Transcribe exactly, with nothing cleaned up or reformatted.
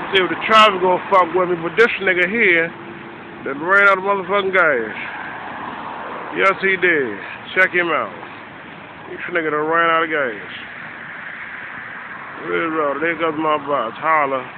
See if the traffic gonna fuck with me, but this nigga here that ran out of motherfucking gas. Yes, he did. Check him out. This nigga that ran out of gas. Real road. There goes my box. Holla.